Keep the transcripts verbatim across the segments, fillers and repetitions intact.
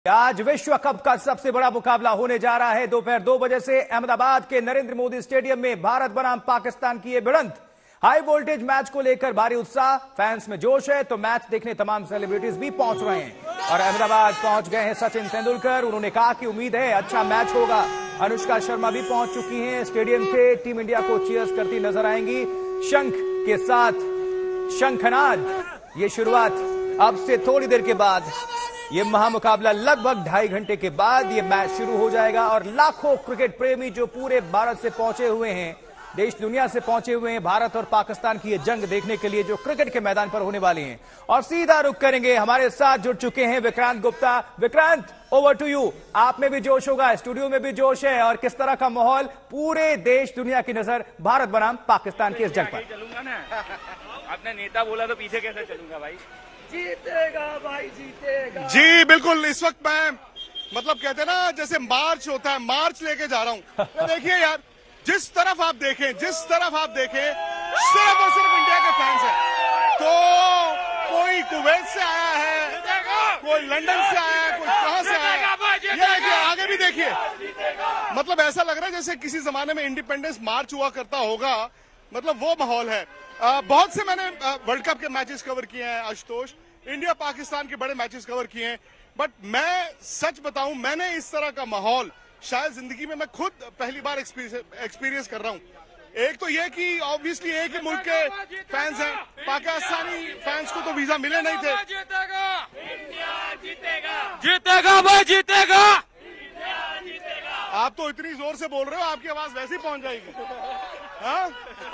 आज विश्व कप का सबसे बड़ा मुकाबला होने जा रहा है। दोपहर दो बजे से अहमदाबाद के नरेंद्र मोदी स्टेडियम में भारत बनाम पाकिस्तान की ये भिड़ंत। हाई वोल्टेज मैच को लेकर भारी उत्साह, फैंस में जोश है तो मैच देखने तमाम सेलिब्रिटीज भी पहुंच रहे हैं और अहमदाबाद पहुंच गए हैं सचिन तेंदुलकर। उन्होंने कहा कि उम्मीद है अच्छा मैच होगा। अनुष्का शर्मा भी पहुंच चुकी हैं स्टेडियम से, टीम इंडिया को चीयर्स करती नजर आएंगी शंख के साथ। शंखनाद ये शुरुआत अब से थोड़ी देर के बाद ये महामुकाबला लगभग ढाई घंटे के बाद ये मैच शुरू हो जाएगा और लाखों क्रिकेट प्रेमी जो पूरे भारत से पहुंचे हुए हैं, देश दुनिया से पहुंचे हुए हैं भारत और पाकिस्तान की ये जंग देखने के लिए जो क्रिकेट के मैदान पर होने वाली हैं। और सीधा रुख करेंगे, हमारे साथ जुड़ चुके हैं Vikrant Gupta. Vikrant, over to you. आप में भी जोश होगा, स्टूडियो में भी जोश है, और किस तरह का माहौल, पूरे देश दुनिया की नजर भारत बनाम पाकिस्तान की इस जंग पर। चलूंगा ना, आपने नेता बोला तो पीछे कैसे चलूंगा भाई। जीतेगा भाई, जीतेगा। जी बिल्कुल। इस वक्त मैं मतलब कहते हैं ना जैसे मार्च होता है, मार्च लेके जा रहा हूँ। तो देखिए यार, जिस तरफ आप देखें जिस तरफ आप देखें सिर्फ और सिर्फ इंडिया के फैंस हैं। तो कोई कुवैत से आया है, कोई लंदन से आया है, कोई कहां से आया है, ये देखिए आगे भी देखिए। मतलब ऐसा लग रहा है जैसे किसी जमाने में इंडिपेंडेंस मार्च हुआ करता होगा, मतलब वो माहौल है। आ, बहुत से मैंने वर्ल्ड कप के मैचेस कवर किए हैं आशुतोष, इंडिया पाकिस्तान के बड़े मैचेस कवर किए हैं, बट मैं सच बताऊं मैंने इस तरह का माहौल शायद जिंदगी में मैं खुद पहली बार एक्सपीरियंस कर रहा हूं। एक तो ये कि ऑब्वियसली एक ही मुल्क के फैंस हैं, पाकिस्तानी फैंस को तो वीजा मिले नहीं थे। जीतेगा इंडिया, जीतेगा जीतेगा भाई, जीतेगा। आप तो इतनी जोर से बोल रहे हो, आपकी आवाज वैसे ही पहुंच जाएगी। हाँ?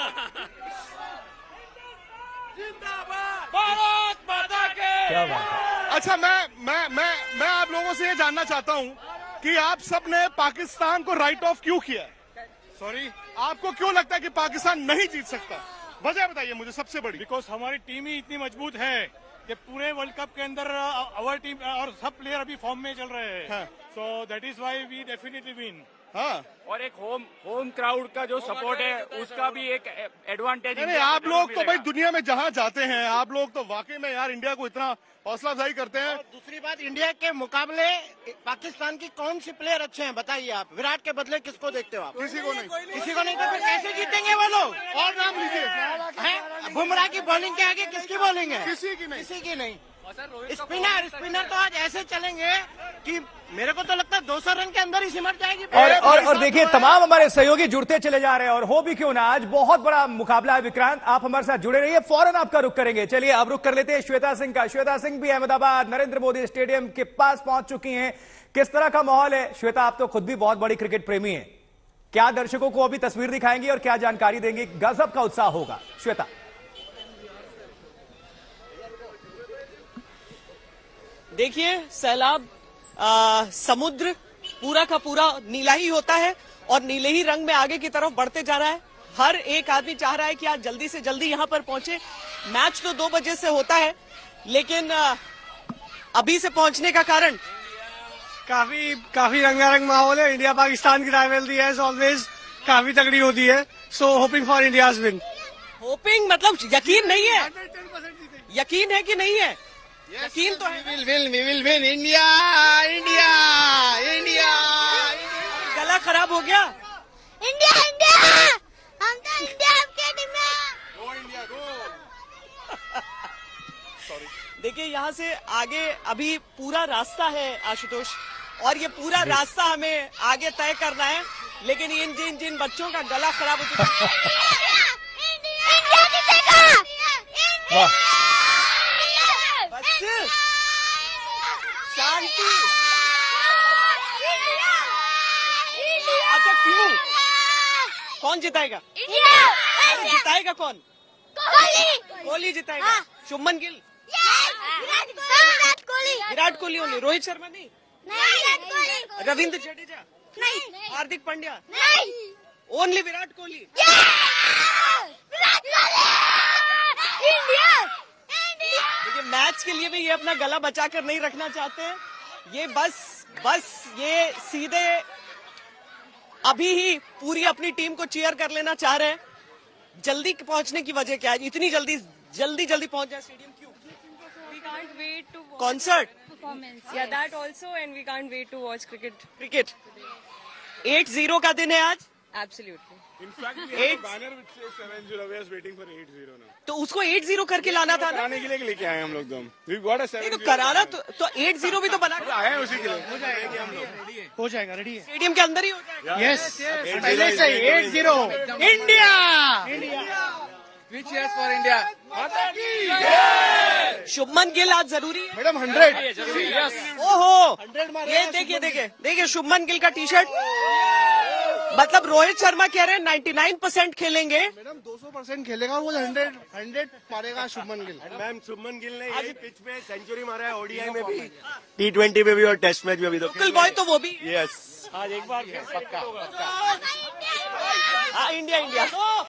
भारत माता के। क्या बात है। अच्छा, मैं मैं मैं मैं आप लोगों से ये जानना चाहता हूं कि आप सब ने पाकिस्तान को राइट ऑफ क्यों किया? सॉरी, आपको क्यों लगता है कि पाकिस्तान नहीं जीत सकता? वजह बताइए मुझे सबसे बड़ी। बिकॉज हमारी टीम ही इतनी मजबूत है कि पूरे वर्ल्ड कप के अंदर अवर टीम और सब प्लेयर अभी फॉर्म में चल रहे हैं। So that is why we definitely win. हाँ, और एक होम होम क्राउड का जो सपोर्ट है उसका भी एक एडवांटेज। नहीं, आप लोग तो भाई दुनिया में जहाँ जाते हैं आप लोग तो वाकई में यार इंडिया को इतना हौसला अफजाई करते हैं। और दूसरी बात, इंडिया के मुकाबले पाकिस्तान की कौन सी प्लेयर अच्छे हैं बताइए आप? विराट के बदले किसको देखते हो आप? किसी को नहीं। किसी को नहीं, तो फिर कैसे जीतेंगे वो लोग? और नाम लीजिए। बुमराह की बॉलिंग के आगे किसकी बॉलिंग है? किसी की नहीं। किसी की नहीं। स्पिनर स्पिनर तो आज ऐसे चलेंगे कि मेरे को तो लगता है दो सौ रन के अंदर ही सिमट जाएगी। और और, और देखिए तमाम हमारे सहयोगी जुड़ते चले जा रहे हैं और हो भी क्यों ना, आज बहुत बड़ा मुकाबला है। विक्रांत, आप हमारे साथ जुड़े रहिए, फौरन आपका रुख करेंगे। चलिए अब रुख कर लेते हैं श्वेता सिंह का। श्वेता सिंह भी अहमदाबाद नरेंद्र मोदी स्टेडियम के पास पहुंच चुकी हैं। किस तरह का माहौल है श्वेता? आप तो खुद भी बहुत बड़ी क्रिकेट प्रेमी हैं, क्या दर्शकों को अभी तस्वीर दिखाएंगी और क्या जानकारी देंगी? गजब का उत्साह होगा श्वेता। देखिए सैलाब, आ, समुद्र पूरा का पूरा नीला ही होता है और नीले ही रंग में आगे की तरफ बढ़ते जा रहा है। हर एक आदमी चाह रहा है कि आज जल्दी से जल्दी यहां पर पहुंचे। मैच तो दो बजे से होता है, लेकिन आ, अभी से पहुंचने का कारण काफी काफी रंगारंग माहौल है। इंडिया पाकिस्तान की राइवलरी है ऑलवेज काफी तगड़ी होती है। So hoping for India's win. Hoping मतलब यकीन नहीं है? यकीन है कि नहीं है? यकीन तो है। Will will will win India, India India. गला खराब हो गया। इंडिया इंडिया, हम तो इंडिया आपके टीम में। Go India go. देखिए यहाँ से आगे अभी पूरा रास्ता है आशुतोष, और ये पूरा रास्ता हमें आगे तय करना है, लेकिन इन जिन जिन बच्चों का गला खराब हो चुका है। इंडिया जीतेगा। बस शांति। अच्छा क्यों? कौन जिताएगा? अरे जिताएगा कौन? कोहली। कोहली जिताएगा। शुभमन गिल, विराट कोहली। विराट कोहली ओनली, रोहित शर्मा नहीं, विराट कोहली। रविंद्र जडेजा नहीं, हार्दिक पांड्या नहीं, ओनली विराट कोहली। विराट कोहली। इंडिया देखिए मैच के लिए भी ये अपना गला बचा कर नहीं रखना चाहते हैं। ये बस बस ये सीधे अभी ही पूरी अपनी टीम को चीयर कर लेना चाह रहे हैं। जल्दी पहुंचने की वजह क्या है? इतनी जल्दी जल्दी जल्दी पहुंच जाए स्टेडियम क्यों? Concert performance. Yeah, yes. that also, and we can't wait to watch cricket. Cricket eight zero का दिन है आज. Absolutely. In fact, we have a banner which says seven zero. We are waiting for eight zero now. तो उसको eight zero करके लाना था ना. कराने के लिए लेके आए हम लोग तो. We got a seven नहीं तो कराना तो तो एट जीरो भी तो बना आए हैं उसी के लिए. हो जाएगा, रेडी है. स्टेडियम के अंदर ही हो जाएगा. यस, पहले से eight zero India. Which cheers for India? Shubman Gill आज जरूरी है. Madam hundred. ओहो, ये देखिए देखिए देखिए शुभमन गिल का टी शर्ट. मतलब रोहित शर्मा कह रहे हैं निन्यानवे परसेंट खेलेंगे. मैडम दो सौ परसेंट खेलेगा वो. हंड्रेड हंड्रेड मारेगा शुभमन गिल. मैम शुभमन गिल ने यही पिच पे सेंचुरी मारा है ओडीआई में भी, टी ट्वेंटी में भी और टेस्ट मैच में भी. तो लोकल बॉय तो वो भी. यस आज एक बार पक्का. हाँ इंडिया इंडिया.